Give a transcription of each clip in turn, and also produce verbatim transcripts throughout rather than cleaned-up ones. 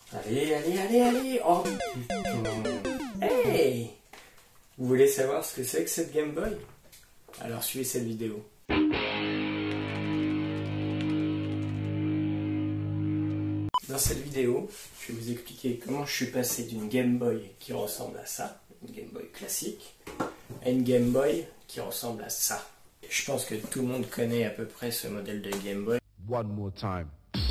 Allez, allez, allez, allez. Oh putain. Hey! Vous voulez savoir ce que c'est que cette Game Boy? Alors suivez cette vidéo. Dans cette vidéo, je vais vous expliquer comment je suis passé d'une Game Boy qui ressemble à ça, une Game Boy classique, à une Game Boy qui ressemble à ça. Je pense que tout le monde connaît à peu près ce modèle de Game Boy. One more time.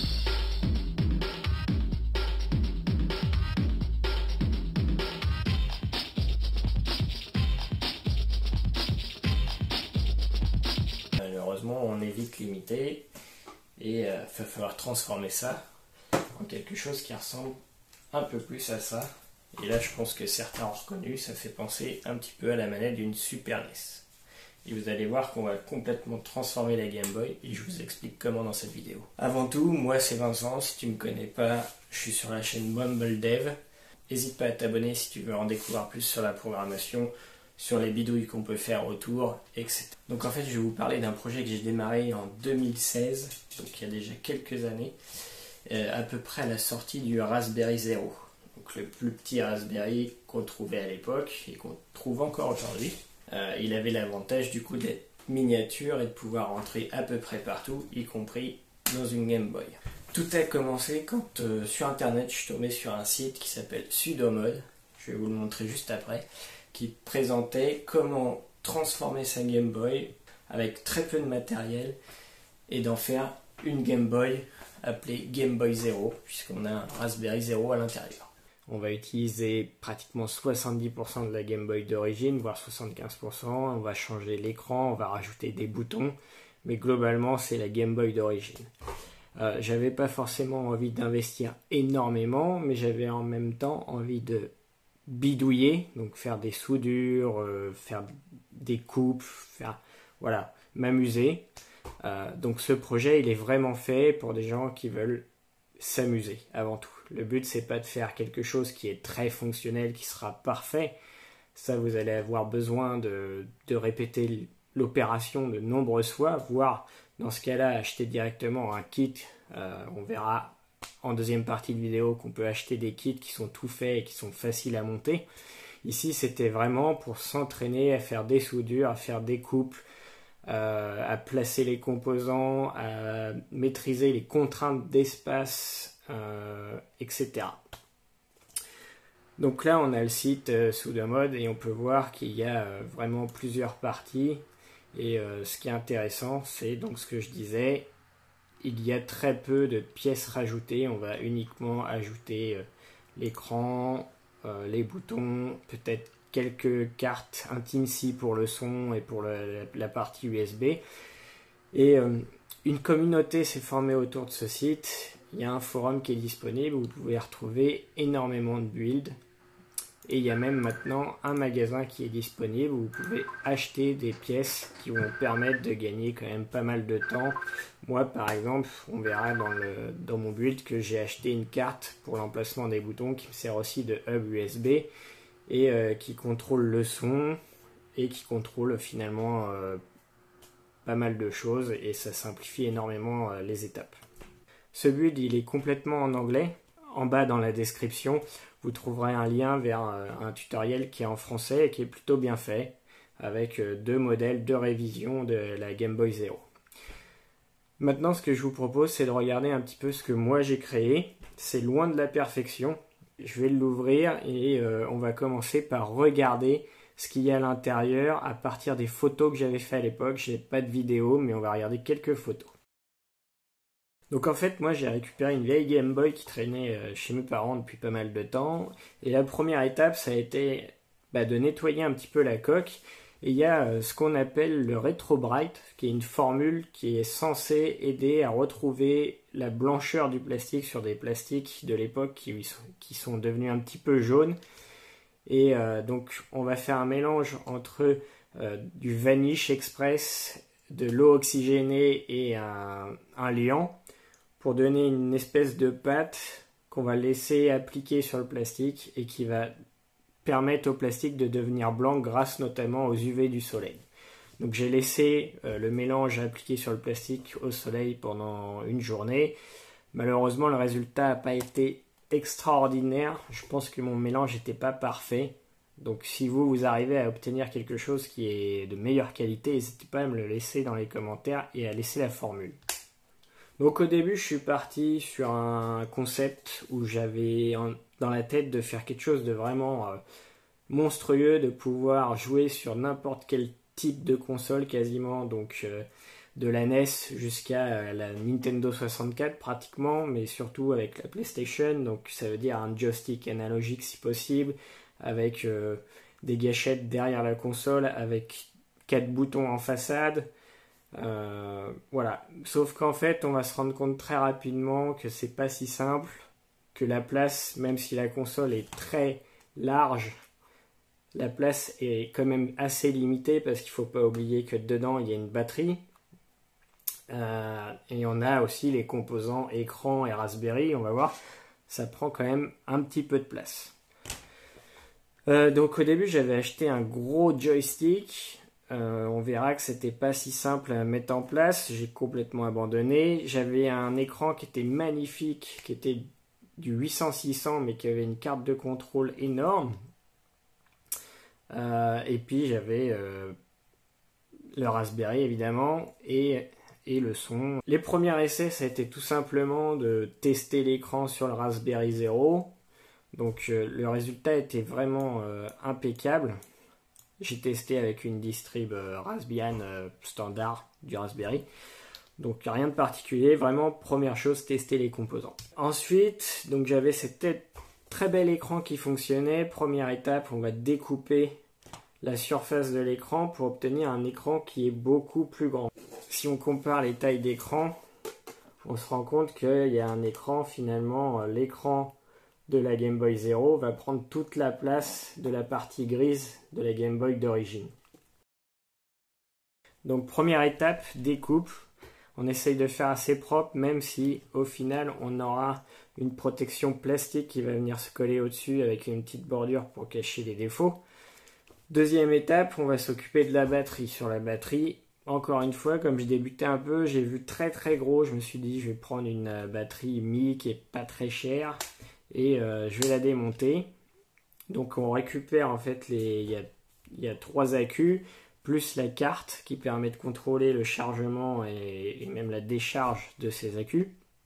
Malheureusement, on est vite limité et il euh, va falloir transformer ça en quelque chose qui ressemble un peu plus à ça. Et là, je pense que certains ont reconnu, ça fait penser un petit peu à la manette d'une Super N E S. Et vous allez voir qu'on va complètement transformer la Game Boy et je vous explique comment dans cette vidéo. Avant tout, moi c'est Vincent, si tu me connais pas, je suis sur la chaîne Mumble Dev. N'hésite pas à t'abonner si tu veux en découvrir plus sur la programmation, sur les bidouilles qu'on peut faire autour, et cetera. Donc en fait, je vais vous parler d'un projet que j'ai démarré en deux mille seize, donc il y a déjà quelques années, euh, à peu près à la sortie du Raspberry Zero. Donc le plus petit Raspberry qu'on trouvait à l'époque et qu'on trouve encore aujourd'hui. Euh, il avait l'avantage du coup d'être miniature et de pouvoir rentrer à peu près partout, y compris dans une Game Boy. Tout a commencé quand euh, sur internet je suis tombé sur un site qui s'appelle Sudomod, je vais vous le montrer juste après, qui présentait comment transformer sa Game Boy avec très peu de matériel et d'en faire une Game Boy appelée Game Boy Zero, puisqu'on a un Raspberry Zero à l'intérieur. On va utiliser pratiquement soixante-dix pour cent de la Game Boy d'origine, voire soixante-quinze pour cent. On va changer l'écran, on va rajouter des boutons, mais globalement c'est la Game Boy d'origine. Euh, j'avais pas forcément envie d'investir énormément, mais j'avais en même temps envie de bidouiller, donc faire des soudures, euh, faire des coupes, faire voilà, m'amuser. Euh, donc ce projet il est vraiment fait pour des gens qui veulent s'amuser avant tout. Le but c'est pas de faire quelque chose qui est très fonctionnel, qui sera parfait. Ça vous allez avoir besoin de, de répéter l'opération de nombreuses fois, voire dans ce cas-là acheter directement un kit. Euh, on verra en deuxième partie de vidéo qu'on peut acheter des kits qui sont tout faits et qui sont faciles à monter. Ici c'était vraiment pour s'entraîner à faire des soudures, à faire des coupes, euh, à placer les composants, à maîtriser les contraintes d'espace, euh, et cetera. Donc là on a le site euh, Sudomod et on peut voir qu'il y a euh, vraiment plusieurs parties et euh, ce qui est intéressant c'est donc ce que je disais, il y a très peu de pièces rajoutées, on va uniquement ajouter euh, l'écran, euh, les boutons, peut-être quelques cartes, un Teensy pour le son et pour le, la, la partie U S B. Et euh, une communauté s'est formée autour de ce site, il y a un forum qui est disponible où vous pouvez retrouver énormément de builds. Et il y a même maintenant un magasin qui est disponible où vous pouvez acheter des pièces qui vont permettre de gagner quand même pas mal de temps. Moi par exemple, on verra dans, le, dans mon build que j'ai acheté une carte pour l'emplacement des boutons qui me sert aussi de hub U S B et euh, qui contrôle le son et qui contrôle finalement euh, pas mal de choses et ça simplifie énormément euh, les étapes. Ce build il est complètement en anglais. En bas dans la description, vous trouverez un lien vers un tutoriel qui est en français et qui est plutôt bien fait, avec deux modèles, deux révisions de la Game Boy Zero. Maintenant, ce que je vous propose, c'est de regarder un petit peu ce que moi j'ai créé. C'est loin de la perfection. Je vais l'ouvrir et euh, on va commencer par regarder ce qu'il y a à l'intérieur à partir des photos que j'avais fait à l'époque. J'ai pas de vidéo, mais on va regarder quelques photos. Donc en fait, moi j'ai récupéré une vieille Game Boy qui traînait chez mes parents depuis pas mal de temps. Et la première étape, ça a été bah, de nettoyer un petit peu la coque. Et il y a ce qu'on appelle le Retro Bright, qui est une formule qui est censée aider à retrouver la blancheur du plastique sur des plastiques de l'époque qui, qui sont devenus un petit peu jaunes. Et euh, donc on va faire un mélange entre euh, du Vanish Express, de l'eau oxygénée et un, un liant, pour donner une espèce de pâte qu'on va laisser appliquer sur le plastique et qui va permettre au plastique de devenir blanc grâce notamment aux U V du soleil. Donc j'ai laissé euh, le mélange appliqué sur le plastique au soleil pendant une journée. Malheureusement le résultat n'a pas été extraordinaire. Je pense que mon mélange n'était pas parfait. Donc si vous, vous arrivez à obtenir quelque chose qui est de meilleure qualité, n'hésitez pas à me le laisser dans les commentaires et à laisser la formule. Donc au début, je suis parti sur un concept où j'avais dans la tête de faire quelque chose de vraiment euh, monstrueux, de pouvoir jouer sur n'importe quel type de console quasiment, donc euh, de la N E S jusqu'à euh, la Nintendo soixante-quatre pratiquement, mais surtout avec la PlayStation, donc ça veut dire un joystick analogique si possible, avec euh, des gâchettes derrière la console, avec quatre boutons en façade. Euh, voilà, sauf qu'en fait on va se rendre compte très rapidement que c'est pas si simple, que la place, même si la console est très large, la place est quand même assez limitée parce qu'il faut pas oublier que dedans il y a une batterie euh, et on a aussi les composants écran et Raspberry, on va voir, ça prend quand même un petit peu de place. Euh, donc au début j'avais acheté un gros joystick. Euh, on verra que c'était pas si simple à mettre en place, j'ai complètement abandonné. J'avais un écran qui était magnifique, qui était du huit cents six cents mais qui avait une carte de contrôle énorme. Euh, et puis j'avais euh, le Raspberry évidemment et, et le son. Les premiers essais ça a été tout simplement de tester l'écran sur le Raspberry Zero. Donc euh, le résultat était vraiment euh, impeccable. J'ai testé avec une distrib euh, Raspbian euh, standard du Raspberry. Donc rien de particulier, vraiment première chose, tester les composants. Ensuite, donc j'avais cet très bel écran qui fonctionnait. Première étape, on va découper la surface de l'écran pour obtenir un écran qui est beaucoup plus grand. Si on compare les tailles d'écran, on se rend compte qu'il y a un écran, finalement, l'écran de la Game Boy Zero va prendre toute la place de la partie grise de la Game Boy d'origine. Donc première étape, découpe. On essaye de faire assez propre, même si au final on aura une protection plastique qui va venir se coller au-dessus avec une petite bordure pour cacher les défauts. Deuxième étape, on va s'occuper de la batterie. Sur la batterie, encore une fois, comme je débutais un peu, j'ai vu très très gros, je me suis dit je vais prendre une batterie Mi qui est pas très chère et euh, je vais la démonter. Donc on récupère en fait les, il y a, il y a trois accus plus la carte qui permet de contrôler le chargement et, et même la décharge de ces accus.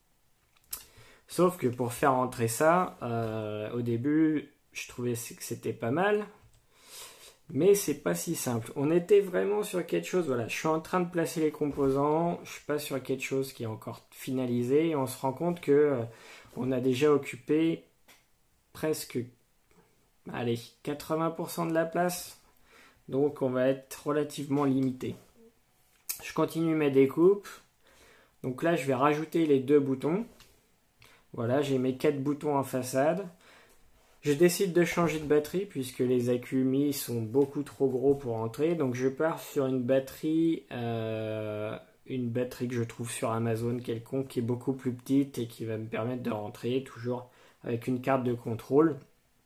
Sauf que pour faire entrer ça, euh, au début je trouvais que c'était pas mal, mais c'est pas si simple. On était vraiment sur quelque chose, voilà, je suis en train de placer les composants, je suis pas sur quelque chose qui est encore finalisé et on se rend compte que euh, on a déjà occupé presque allez, quatre-vingts pour cent de la place, donc on va être relativement limité. Je continue mes découpes, donc là je vais rajouter les deux boutons. Voilà, j'ai mes quatre boutons en façade. Je décide de changer de batterie puisque les accus Mi sont beaucoup trop gros pour entrer, donc je pars sur une batterie euh, une batterie que je trouve sur Amazon quelconque qui est beaucoup plus petite et qui va me permettre de rentrer toujours avec une carte de contrôle.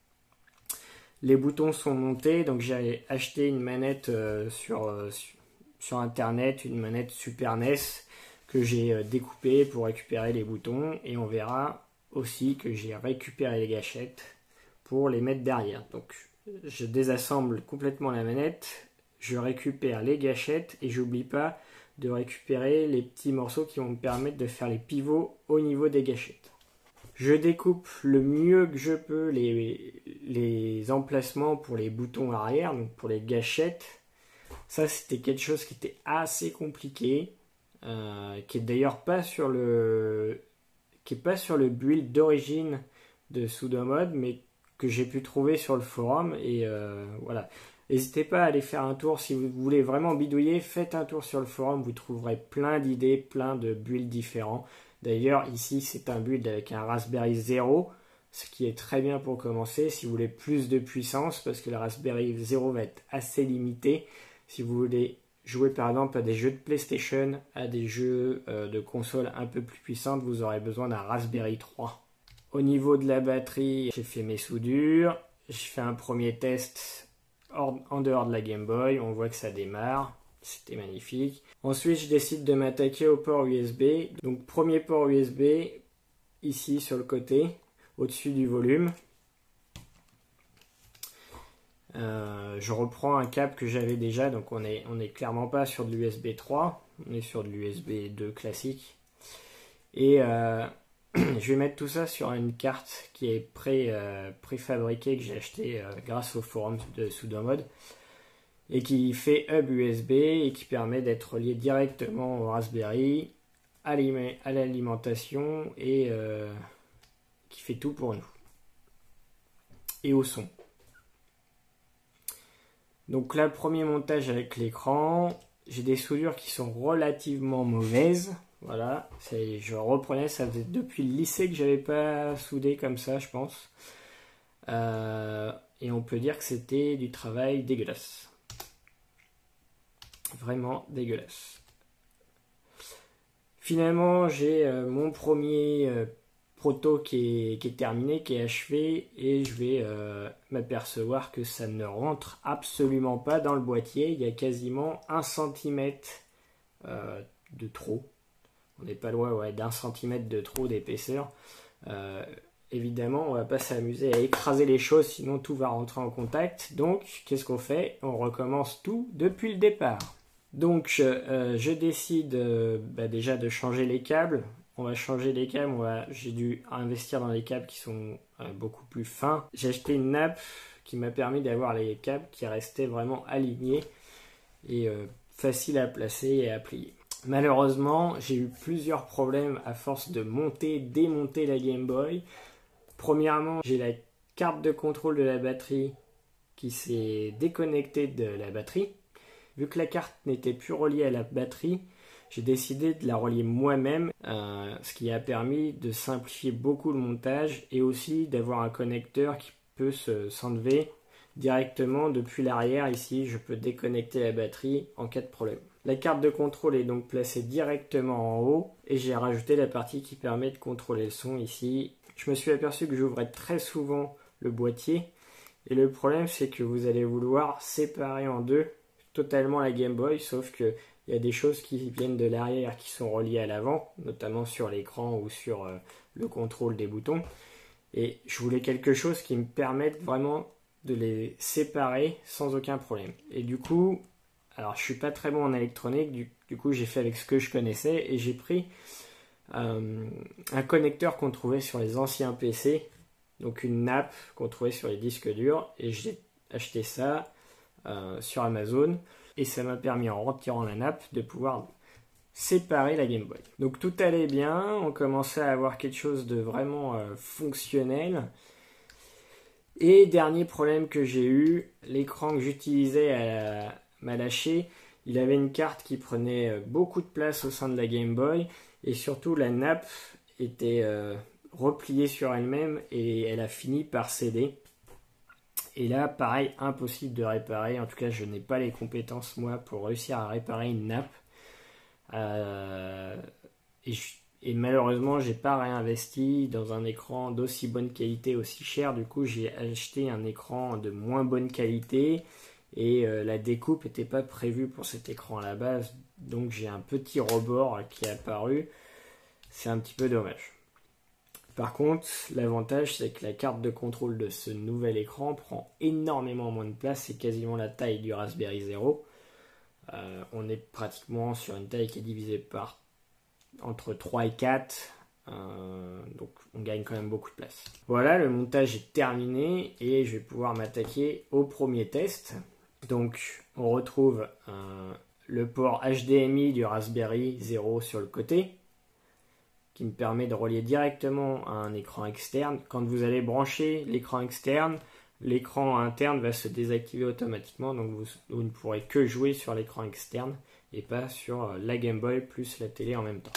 Les boutons sont montés, donc j'ai acheté une manette euh, sur, euh, sur internet, une manette Super N E S que j'ai euh, découpée pour récupérer les boutons et on verra aussi que j'ai récupéré les gâchettes pour les mettre derrière. Donc je désassemble complètement la manette, je récupère les gâchettes et j'oublie pas de récupérer les petits morceaux qui vont me permettre de faire les pivots au niveau des gâchettes. Je découpe le mieux que je peux les, les emplacements pour les boutons arrière, donc pour les gâchettes. Ça c'était quelque chose qui était assez compliqué, euh, qui est d'ailleurs pas sur le qui est pas sur le build d'origine de Sudomod, mais que j'ai pu trouver sur le forum et euh, voilà. N'hésitez pas à aller faire un tour si vous voulez vraiment bidouiller, faites un tour sur le forum, vous trouverez plein d'idées, plein de builds différents. D'ailleurs ici c'est un build avec un Raspberry Zero, ce qui est très bien pour commencer si vous voulez plus de puissance parce que le Raspberry Zero va être assez limité. Si vous voulez jouer par exemple à des jeux de PlayStation, à des jeux euh, de console un peu plus puissantes, vous aurez besoin d'un Raspberry trois. Au niveau de la batterie, j'ai fait mes soudures, j'ai fait un premier test en dehors de la Game Boy, on voit que ça démarre, c'était magnifique. Ensuite, je décide de m'attaquer au port U S B. Donc, premier port U S B, ici sur le côté. au-dessus du volume. Euh, je reprends un câble que j'avais déjà, donc on est, on est clairement pas sur de l'U S B trois, on est sur de l'U S B deux classique. Et euh, je vais mettre tout ça sur une carte qui est pré, euh, préfabriquée, que j'ai acheté euh, grâce au forum de Sudomod, et qui fait hub U S B et qui permet d'être relié directement au Raspberry, à l'alimentation, et euh, qui fait tout pour nous. Et au son. Donc là, premier montage avec l'écran, j'ai des soudures qui sont relativement mauvaises. Voilà, je reprenais, ça faisait depuis le lycée que j'avais pas soudé comme ça, je pense. Euh, et on peut dire que c'était du travail dégueulasse. Vraiment dégueulasse. Finalement, j'ai euh, mon premier euh, proto qui est, qui est terminé, qui est achevé, et je vais euh, m'apercevoir que ça ne rentre absolument pas dans le boîtier. Il y a quasiment un centimètre euh, de trop. On n'est pas loin ouais, d'un centimètre de trop d'épaisseur. Euh, évidemment, on va pas s'amuser à écraser les choses, sinon tout va rentrer en contact. Donc, qu'est-ce qu'on fait? On recommence tout depuis le départ. Donc, euh, je décide euh, bah, déjà de changer les câbles. On va changer les câbles, j'ai dû investir dans des câbles qui sont euh, beaucoup plus fins. J'ai acheté une nappe qui m'a permis d'avoir les câbles qui restaient vraiment alignés et euh, faciles à placer et à plier. Malheureusement, j'ai eu plusieurs problèmes à force de monter, démonter la Game Boy. Premièrement, j'ai la carte de contrôle de la batterie qui s'est déconnectée de la batterie. Vu que la carte n'était plus reliée à la batterie, j'ai décidé de la relier moi-même, euh, ce qui a permis de simplifier beaucoup le montage et aussi d'avoir un connecteur qui peut se, s'enlever directement depuis l'arrière. Ici, je peux déconnecter la batterie en cas de problème. La carte de contrôle est donc placée directement en haut et j'ai rajouté la partie qui permet de contrôler le son ici. Je me suis aperçu que j'ouvrais très souvent le boîtier et le problème c'est que vous allez vouloir séparer en deux totalement la Game Boy, sauf que il y a des choses qui viennent de l'arrière qui sont reliées à l'avant, notamment sur l'écran ou sur euh, le contrôle des boutons. Et je voulais quelque chose qui me permette vraiment de les séparer sans aucun problème. Et du coup, alors je suis pas très bon en électronique, du, du coup j'ai fait avec ce que je connaissais et j'ai pris euh, un connecteur qu'on trouvait sur les anciens P C, donc une nappe qu'on trouvait sur les disques durs, et j'ai acheté ça euh, sur Amazon. Et ça m'a permis, en retirant la nappe, de pouvoir séparer la Game Boy. Donc tout allait bien, on commençait à avoir quelque chose de vraiment euh, fonctionnel. Et dernier problème que j'ai eu, l'écran que j'utilisais à m'a lâché. Il avait une carte qui prenait beaucoup de place au sein de la Game Boy. Et surtout la nappe était euh, repliée sur elle-même et elle a fini par céder. Et là, pareil, impossible de réparer. En tout cas, je n'ai pas les compétences, moi, pour réussir à réparer une nappe. Euh, et, je, et malheureusement, j'ai pas réinvesti dans un écran d'aussi bonne qualité, aussi cher. Du coup, j'ai acheté un écran de moins bonne qualité. Et euh, la découpe n'était pas prévue pour cet écran à la base. Donc, j'ai un petit rebord qui est apparu. C'est un petit peu dommage. Par contre, l'avantage, c'est que la carte de contrôle de ce nouvel écran prend énormément moins de place. C'est quasiment la taille du Raspberry Zero. Euh, on est pratiquement sur une taille qui est divisée par entre trois et quatre. Euh, donc, on gagne quand même beaucoup de place. Voilà, le montage est terminé et je vais pouvoir m'attaquer au premier test. Donc, on retrouve euh, le port H D M I du Raspberry Zero sur le côté, qui me permet de relier directement à un écran externe. Quand vous allez brancher l'écran externe, l'écran interne va se désactiver automatiquement, donc vous, vous ne pourrez que jouer sur l'écran externe et pas sur la Game Boy plus la télé en même temps.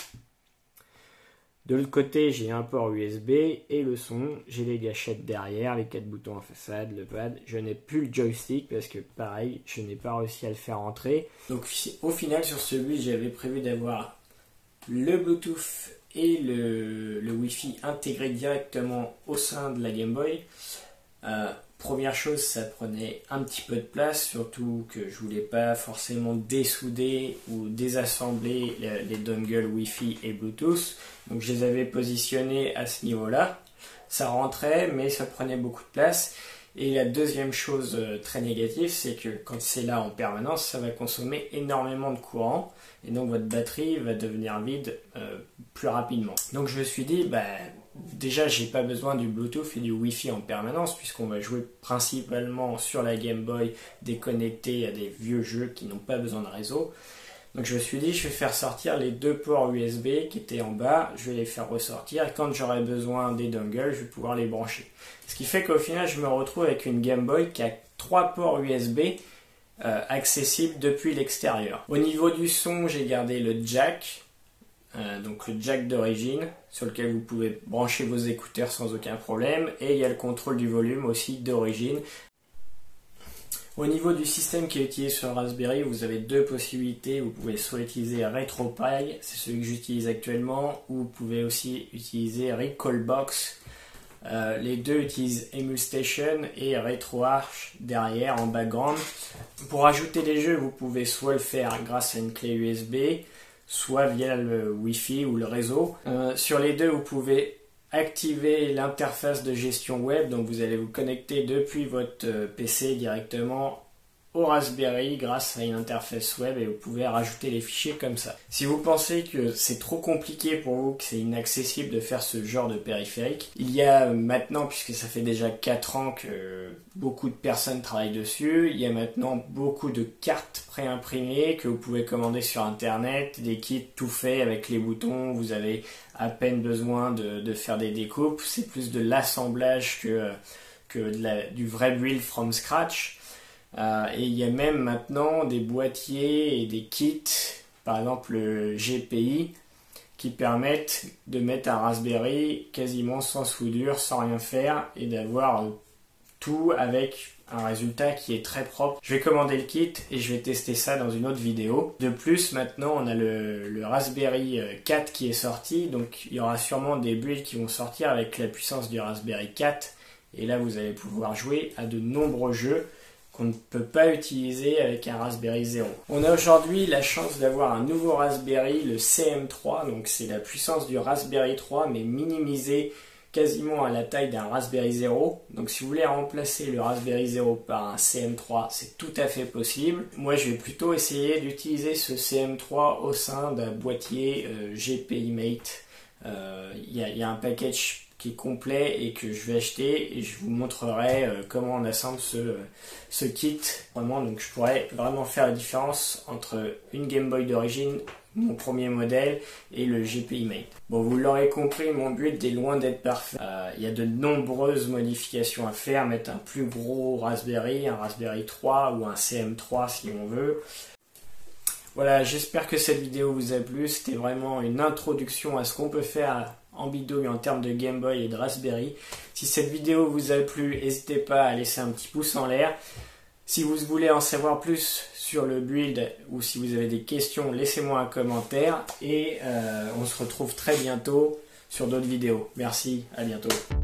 De l'autre côté, j'ai un port U S B et le son, j'ai les gâchettes derrière, les quatre boutons en façade, le pad. Je n'ai plus le joystick parce que pareil, je n'ai pas réussi à le faire entrer. Donc au final, sur celui, j'avais prévu d'avoir le Bluetooth et le, le Wi-Fi intégré directement au sein de la Game Boy. Euh, première chose, ça prenait un petit peu de place, surtout que je voulais pas forcément dessouder ou désassembler les, les dongles Wi-Fi et Bluetooth. Donc je les avais positionnés à ce niveau-là. ça rentrait, mais ça prenait beaucoup de place. Et la deuxième chose euh, très négative, c'est que quand c'est là en permanence, ça va consommer énormément de courant. Et donc votre batterie va devenir vide euh, plus rapidement. Donc je me suis dit, bah, déjà j'ai pas besoin du Bluetooth et du Wi-Fi en permanence, puisqu'on va jouer principalement sur la Game Boy déconnectée à des vieux jeux qui n'ont pas besoin de réseau. Donc je me suis dit, je vais faire sortir les deux ports U S B qui étaient en bas, je vais les faire ressortir, et quand j'aurai besoin des dongles, je vais pouvoir les brancher. Ce qui fait qu'au final, je me retrouve avec une Game Boy qui a trois ports U S B euh, accessibles depuis l'extérieur. Au niveau du son, j'ai gardé le jack, euh, donc le jack d'origine, sur lequel vous pouvez brancher vos écouteurs sans aucun problème, et il y a le contrôle du volume aussi d'origine. Au niveau du système qui est utilisé sur le Raspberry, vous avez deux possibilités. Vous pouvez soit utiliser RetroPie, c'est celui que j'utilise actuellement, ou vous pouvez aussi utiliser Recalbox. Euh, les deux utilisent EmuStation et RetroArch derrière en background. Pour ajouter les jeux, vous pouvez soit le faire grâce à une clé U S B, soit via le Wi-Fi ou le réseau. Euh, sur les deux, vous pouvez activer l'interface de gestion web, donc vous allez vous connecter depuis votre P C directement au Raspberry grâce à une interface web et vous pouvez rajouter les fichiers comme ça. Si vous pensez que c'est trop compliqué pour vous, que c'est inaccessible de faire ce genre de périphérique, il y a maintenant, puisque ça fait déjà quatre ans que beaucoup de personnes travaillent dessus, il y a maintenant beaucoup de cartes préimprimées que vous pouvez commander sur internet, des kits tout faits avec les boutons, vous avez à peine besoin de, de faire des découpes, c'est plus de l'assemblage que, que de la, du vrai build from scratch. Euh, et il y a même maintenant des boîtiers et des kits, par exemple le G P I, qui permettent de mettre un Raspberry quasiment sans soudure, sans rien faire, et d'avoir tout avec un résultat qui est très propre. Je vais commander le kit et je vais tester ça dans une autre vidéo. De plus, maintenant on a le, le Raspberry quatre qui est sorti, donc il y aura sûrement des builds qui vont sortir avec la puissance du Raspberry quatre, et là vous allez pouvoir jouer à de nombreux jeux qu'on ne peut pas utiliser avec un Raspberry zéro. On a aujourd'hui la chance d'avoir un nouveau Raspberry, le C M trois, donc c'est la puissance du Raspberry trois mais minimisée quasiment à la taille d'un Raspberry zéro. Donc si vous voulez remplacer le Raspberry zéro par un C M trois, c'est tout à fait possible. Moi je vais plutôt essayer d'utiliser ce C M trois au sein d'un boîtier euh, G P I Mate. Il euh, y, y a un package qui est complet et que je vais acheter et je vous montrerai euh, comment on assemble ce, euh, ce kit. Vraiment, donc je pourrais vraiment faire la différence entre une Game Boy d'origine, mon premier modèle, et le G P I Mate. Bon, vous l'aurez compris, mon but est loin d'être parfait. Euh, il y a de nombreuses modifications à faire, mettre un plus gros Raspberry, un Raspberry trois ou un C M trois si on veut. Voilà, j'espère que cette vidéo vous a plu. C'était vraiment une introduction à ce qu'on peut faire en bidouille en termes de Game Boy et de Raspberry. Si cette vidéo vous a plu, n'hésitez pas à laisser un petit pouce en l'air. Si vous voulez en savoir plus sur le build ou si vous avez des questions, laissez-moi un commentaire et euh, on se retrouve très bientôt sur d'autres vidéos. Merci, à bientôt.